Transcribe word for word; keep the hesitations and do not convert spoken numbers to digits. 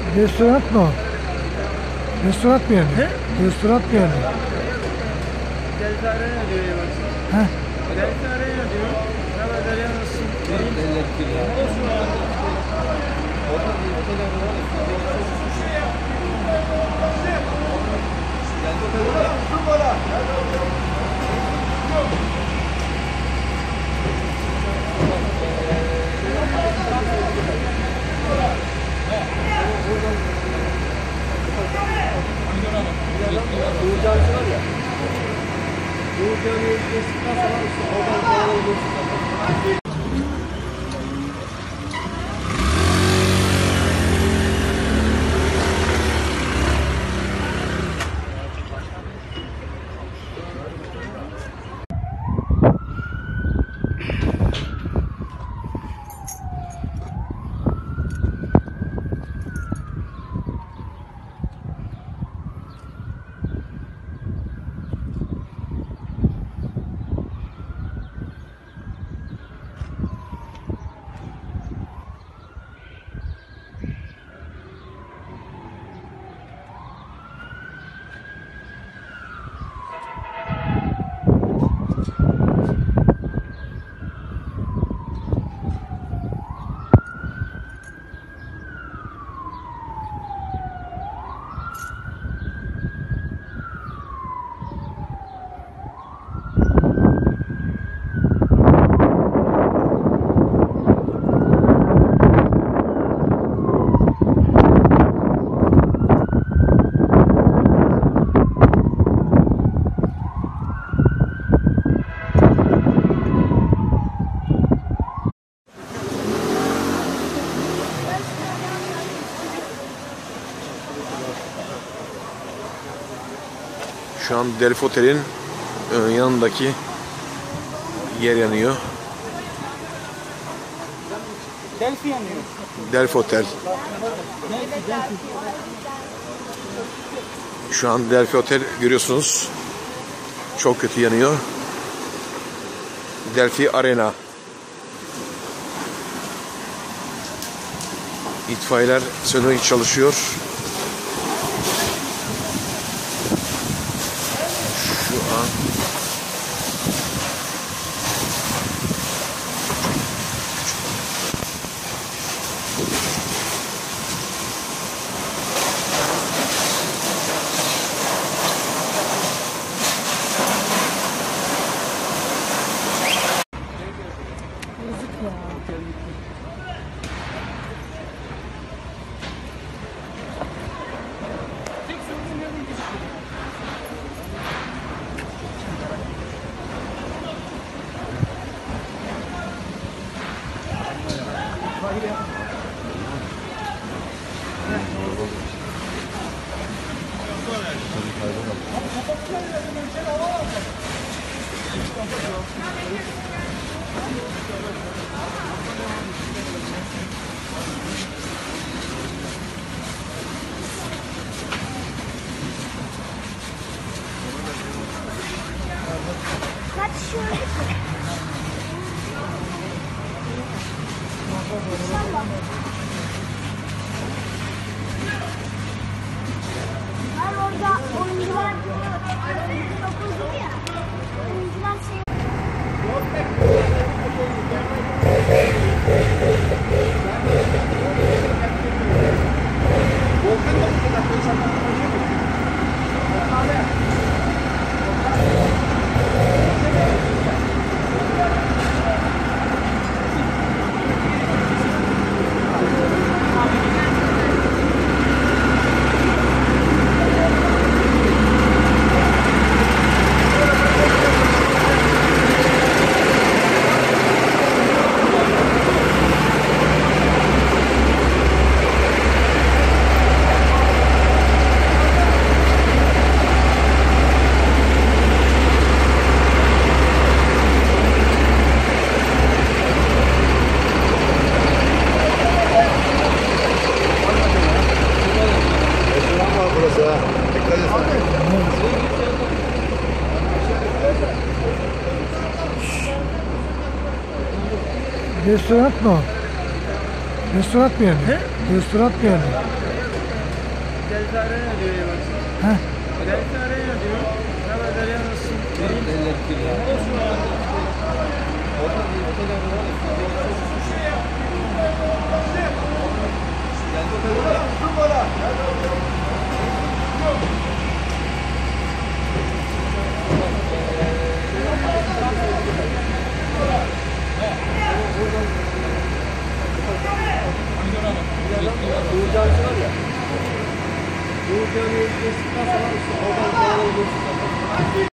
Restoran mı o? Restoran mı yani? He? Restoran mı yani? Delta Arena diyor ya baksana. He? Delta Arena diyor. Hemen Arena nasıl? Olsun abi. Uğur Canisi var ya. Uğur Canisi'yi geçtikten sonra işte oradan falan olursun zaten. Şu an Delfi Otel'in yanındaki yer yanıyor. Delfi yanıyor. Delfi Otel. Şu an Delfi Otel görüyorsunuz. Çok kötü yanıyor. Delfi Arena. İtfaiyeler söndürmeye çalışıyor. Şu an Kaç şöyle. Ben orada oyuncular dokuzdu ya. Oyuncular şey. Restoran mı o? Restoran mı yani? He? Restoran mı yani? Delta Arena diyor ya bak. Heh. Delta Arena diyor. Hemen Derya nasılsın? Olsun abi. Orada bir otel var. Uğur Camisi var ya. Uğur Camii'ye geçtikten sonra işte oradan